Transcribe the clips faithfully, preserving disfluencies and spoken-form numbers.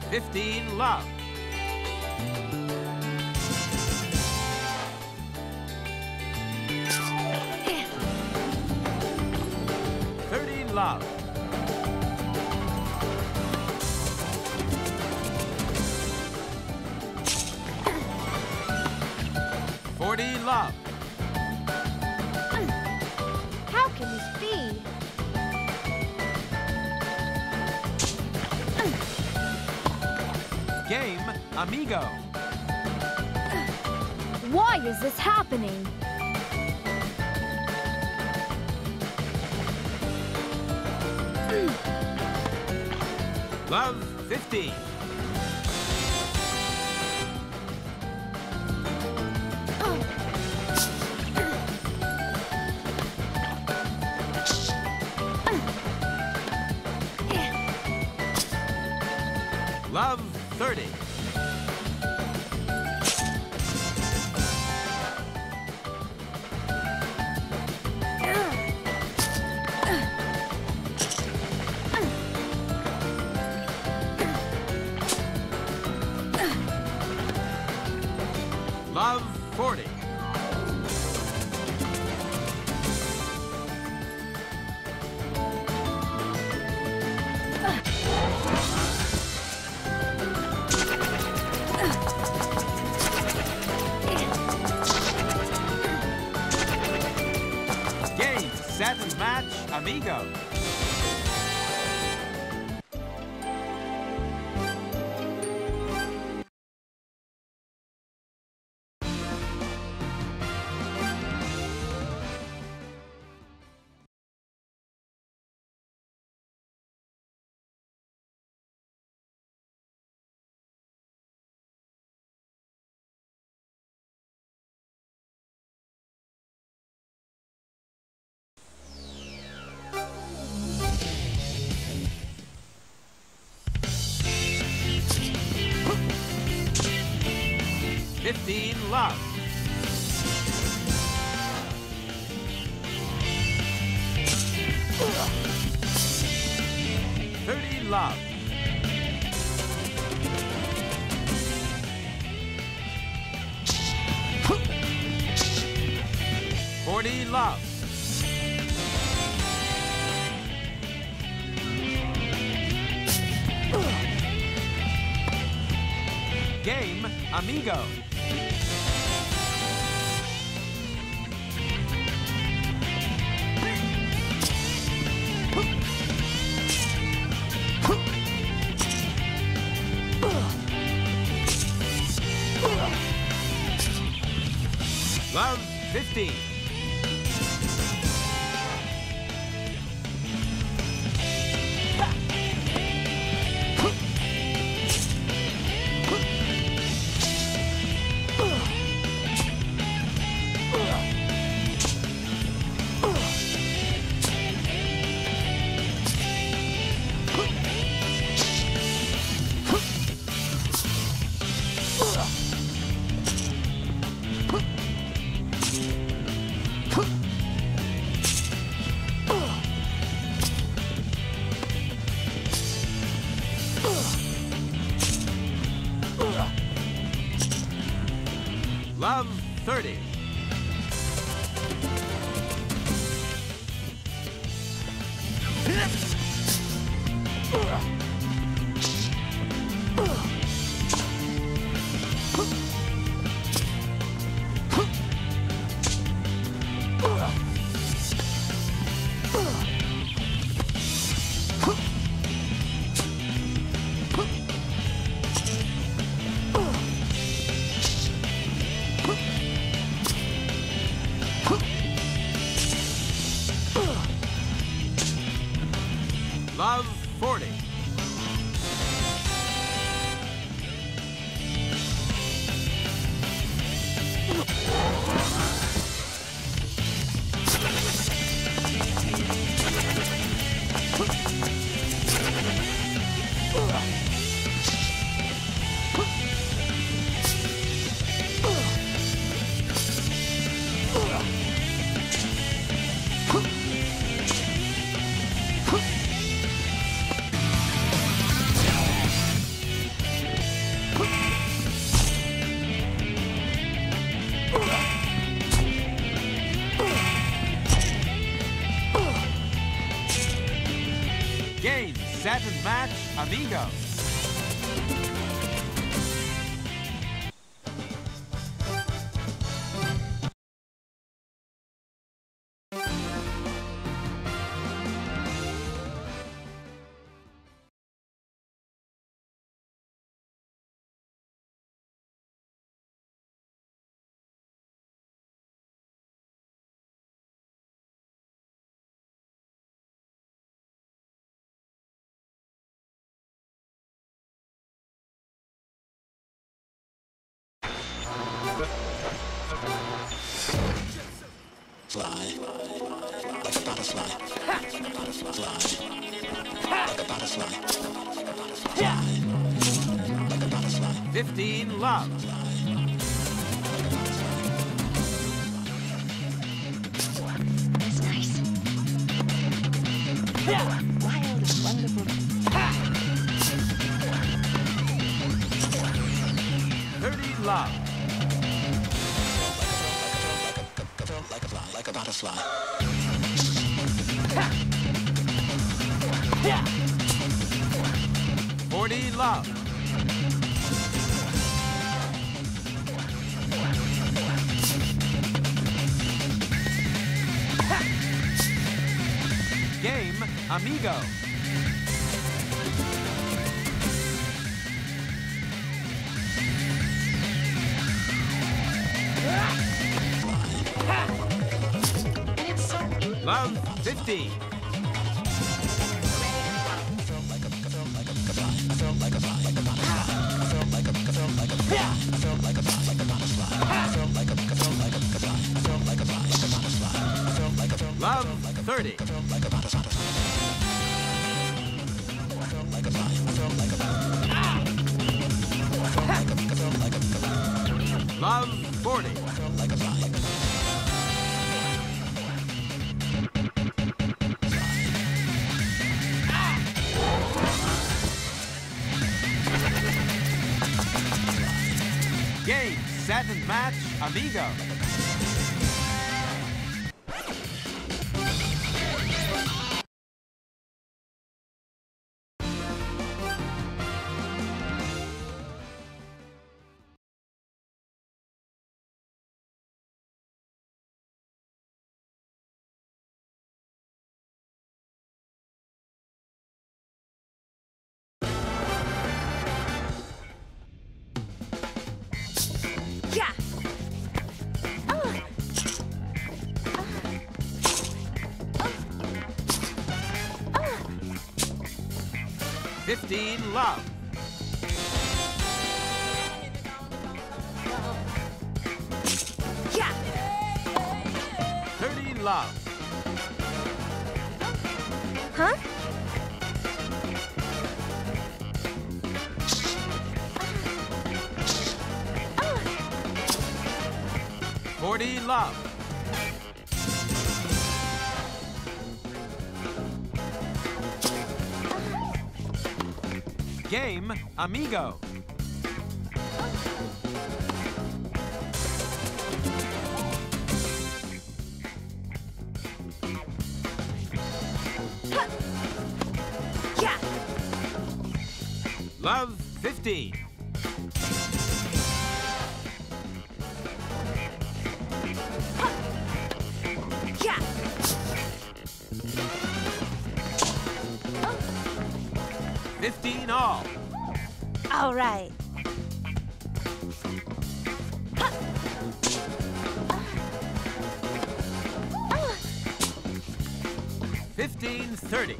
fifteen, love. thirty, love. forty, love. How can this be? Game, amigo. Why is this happening? Love, fifteen. Love, thirty. Love, forty. Game, set, match, amigo. fifteen, love. thirty, love. forty, love. Game, amigo. Love, fifteen. Love, thirty. Love, forty. set, and match, amigo. Fly like a butterfly. Fly like a butterfly. Fly like a butterfly. fifteen, love. That's nice. Wild and wonderful. thirty, love. Like a fly, like a butterfly. forty, love. Game, amigo. Love, fifteen. Love, thirty. Love, forty. Game, set, and match, amigo. Yeah. Oh. fifteen, love. Yeah. thirty, love. Huh? forty, love. Game, amigo. Yeah. Love, fifteen. Yeah. fifteen, all. All right. fifteen, thirty.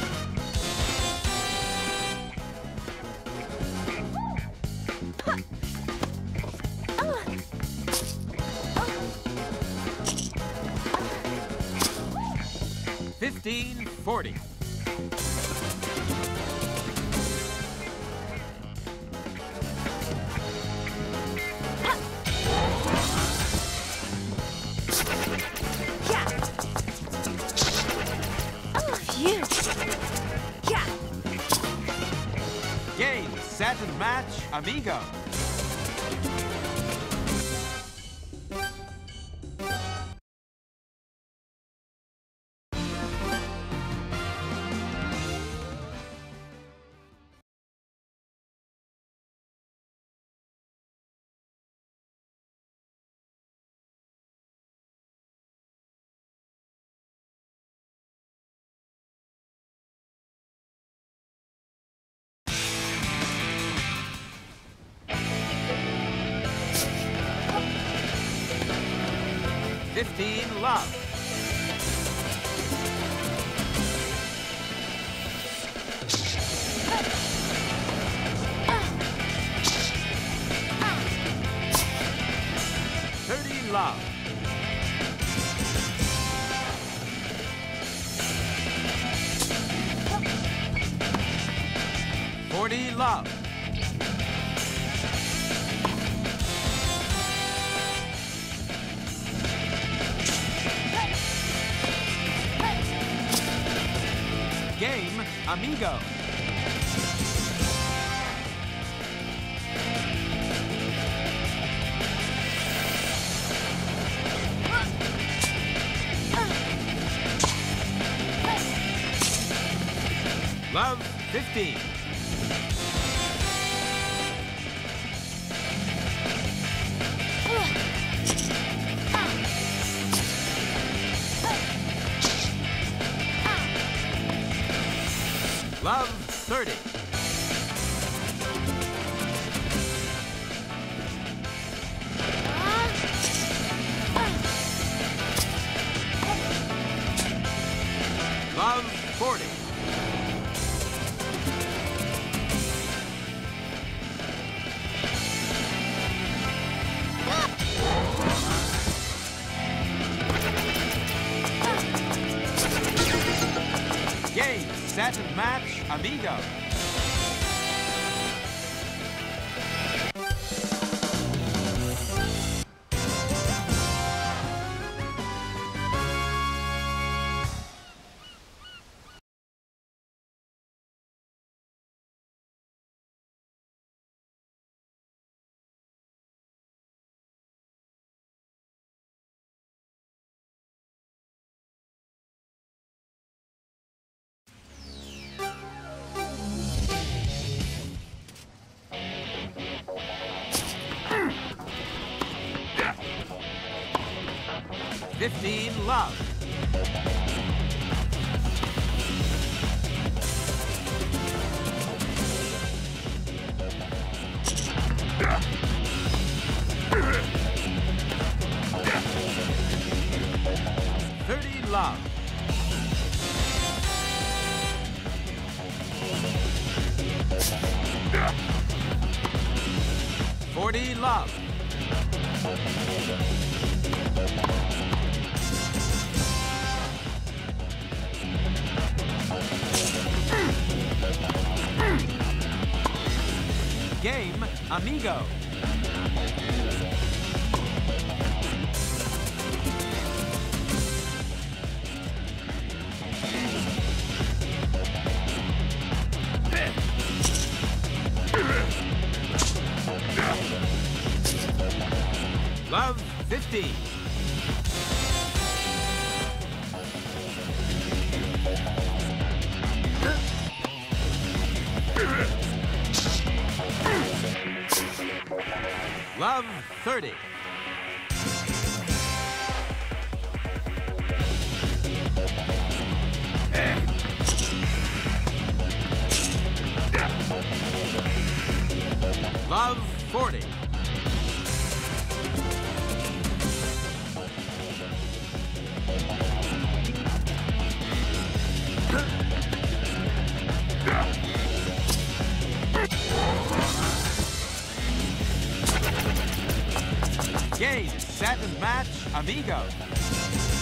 fifteen, forty. Yeah. Oh, phew. Yeah. Game, set, and match, amigo. fifteen, love. thirty, love. forty, love. Game, amigo. Love, fifteen. Love, thirty. Love, forty. Game, set, and match, amigo. fifteen, love. thirty, love. forty, love. Game, amigo. Love, fifteen. Love, thirty. Love, forty. Game, set, and match, amigo.